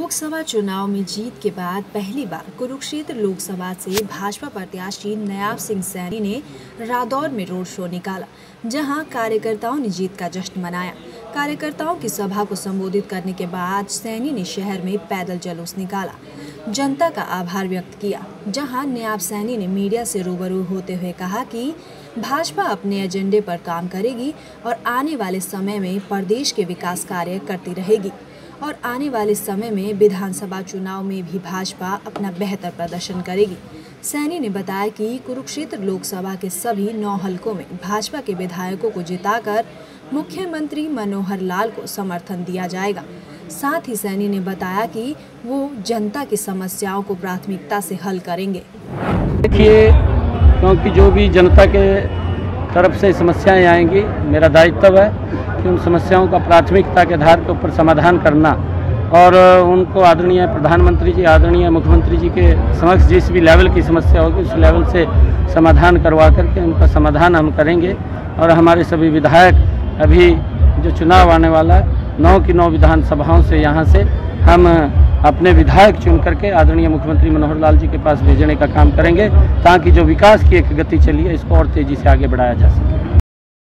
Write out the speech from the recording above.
लोकसभा चुनाव में जीत के बाद पहली बार कुरुक्षेत्र लोकसभा से भाजपा प्रत्याशी नायब सिंह सैनी ने रादौर में रोड शो निकाला, जहां कार्यकर्ताओं ने जीत का जश्न मनाया। कार्यकर्ताओं की सभा को संबोधित करने के बाद सैनी ने शहर में पैदल जुलूस निकाला, जनता का आभार व्यक्त किया। जहां नायब सैनी ने मीडिया से रूबरू होते हुए कहा कि भाजपा अपने एजेंडे पर काम करेगी और आने वाले समय में प्रदेश के विकास कार्य करती रहेगी और आने वाले समय में विधानसभा चुनाव में भी भाजपा अपना बेहतर प्रदर्शन करेगी। सैनी ने बताया कि कुरुक्षेत्र लोकसभा के सभी 9 हलकों में भाजपा के विधायकों को जिताकर मुख्यमंत्री मनोहर लाल को समर्थन दिया जाएगा। साथ ही सैनी ने बताया कि वो जनता की समस्याओं को प्राथमिकता से हल करेंगे। देखिए, क्योंकि जो भी जनता के तरफ से समस्याएं आएंगी, मेरा दायित्व है कि उन समस्याओं का प्राथमिकता के आधार के ऊपर समाधान करना और उनको आदरणीय प्रधानमंत्री जी, आदरणीय मुख्यमंत्री जी के समक्ष जिस भी लेवल की समस्या होगी उस लेवल से समाधान करवा करके उनका समाधान हम करेंगे। और हमारे सभी विधायक अभी जो चुनाव आने वाला है 9 की 9 विधानसभाओं से यहाँ से हम अपने विधायक चुन करके आदरणीय मुख्यमंत्री मनोहर लाल जी के पास भेजने का काम करेंगे, ताकि जो विकास की एक गति चली है इसको और तेज़ी से आगे बढ़ाया जा सके।